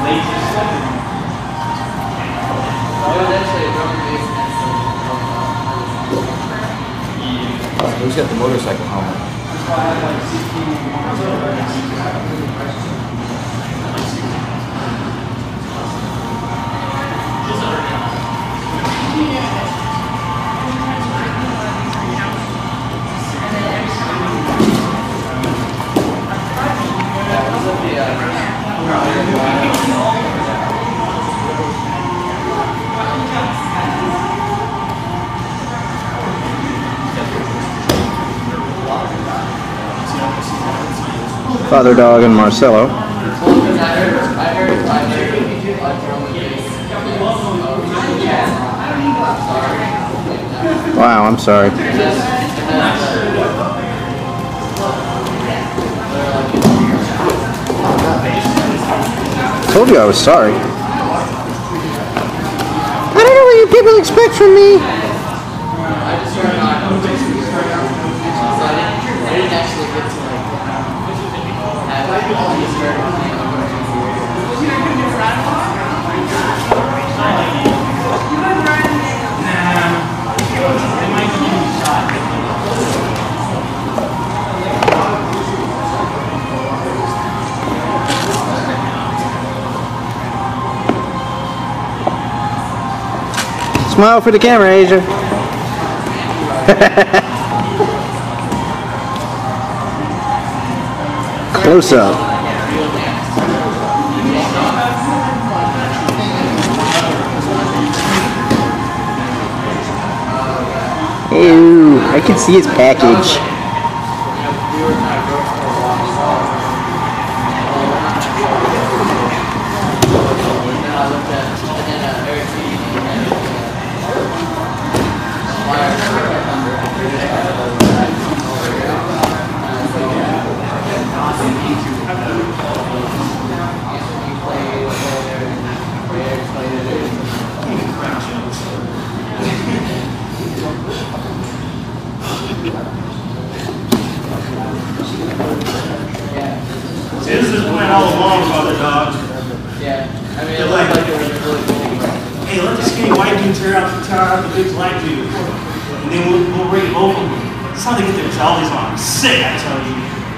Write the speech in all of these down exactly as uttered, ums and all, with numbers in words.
Who's got the motorcycle helmet? Fatherdog and Marcelo. Wow, I'm sorry. Told you I was sorry. I don't know what you people expect from me. Smile for the camera, Asia. Close up. Ew, I can see his package. See, this is the plan all along, Fatherdog. Yeah, I mean, They're like, hey, let the skinny white dude tear out, tear out the big black dude, and then we'll, we'll rate both of them. That's how they get their jollies on. Sick, I tell you.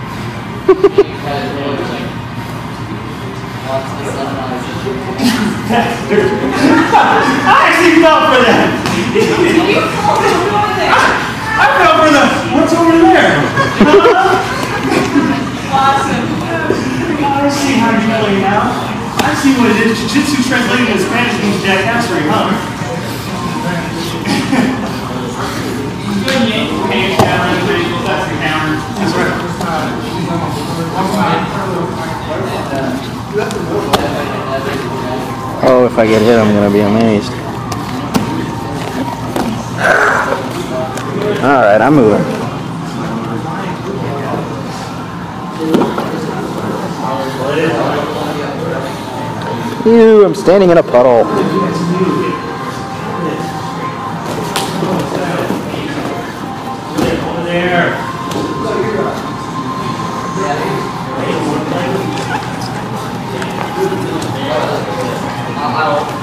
I actually fell for that. I fell for the, what's over there? awesome. I see how you play now. I see what it is. Jiu-Jitsu translated into Spanish means jackassery, huh? Good, Nate. Page down, that's the counter. That's right. Oh, if I get hit, I'm gonna be amazed. Alright, I'm moving. Ew, I'm standing in a puddle. Over there. I'll